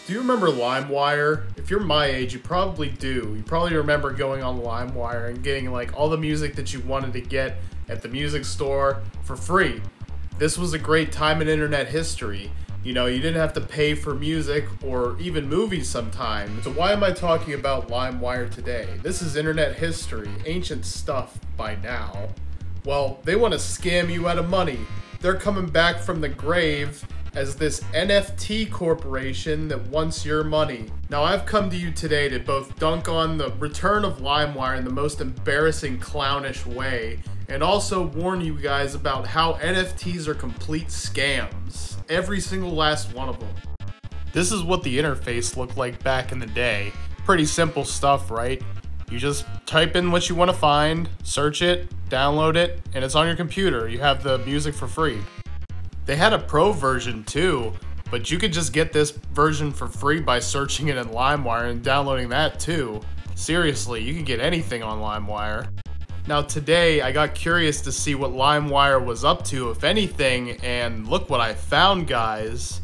Do you remember Limewire? If you're my age, you probably do. You probably remember going on Limewire and getting like all the music that you wanted to get at the music store for free. This was a great time in internet history. You know, you didn't have to pay for music or even movies sometimes. So why am I talking about Limewire today? This is internet history, ancient stuff by now. Well, they want to scam you out of money. They're coming back from the grave as this NFT corporation that wants your money. Now, I've come to you today to both dunk on the return of Limewire in the most embarrassing, clownish way, and also warn you guys about how NFTs are complete scams. Every single last one of them. This is what the interface looked like back in the day. Pretty simple stuff, right? You just type in what you want to find, search it, download it, and it's on your computer. You have the music for free. They had a pro version too, but you could just get this version for free by searching it in Limewire and downloading that too. Seriously, you can get anything on Limewire. Now today, I got curious to see what Limewire was up to, if anything, and look what I found, guys.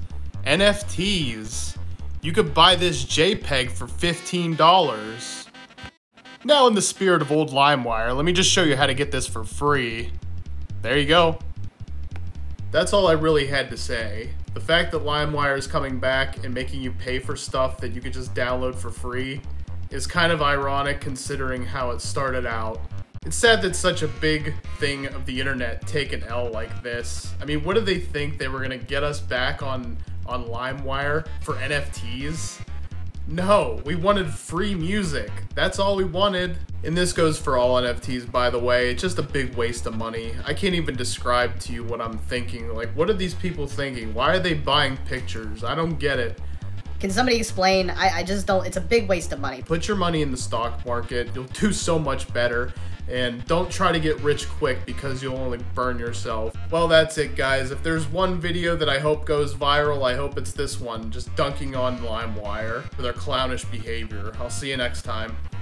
NFTs. You could buy this JPEG for $15. Now, in the spirit of old Limewire, let me just show you how to get this for free. There you go. That's all I really had to say. The fact that Limewire is coming back and making you pay for stuff that you could just download for free is kind of ironic considering how it started out. It's sad that such a big thing of the internet take an L like this. I mean, what did they think? They were gonna get us back on Limewire for NFTs? No, we wanted free music. That's all we wanted. And this goes for all NFTs, by the way. It's just a big waste of money. I can't even describe to you what I'm thinking. Like, what are these people thinking? Why are they buying pictures? I don't get it. Can somebody explain? I just don't. It's a big waste of money. Put your money in the stock market. You'll do so much better. And don't try to get rich quick because you'll only burn yourself. Well, that's it, guys. If there's one video that I hope goes viral, I hope it's this one. Just dunking on Limewire for their clownish behavior. I'll see you next time.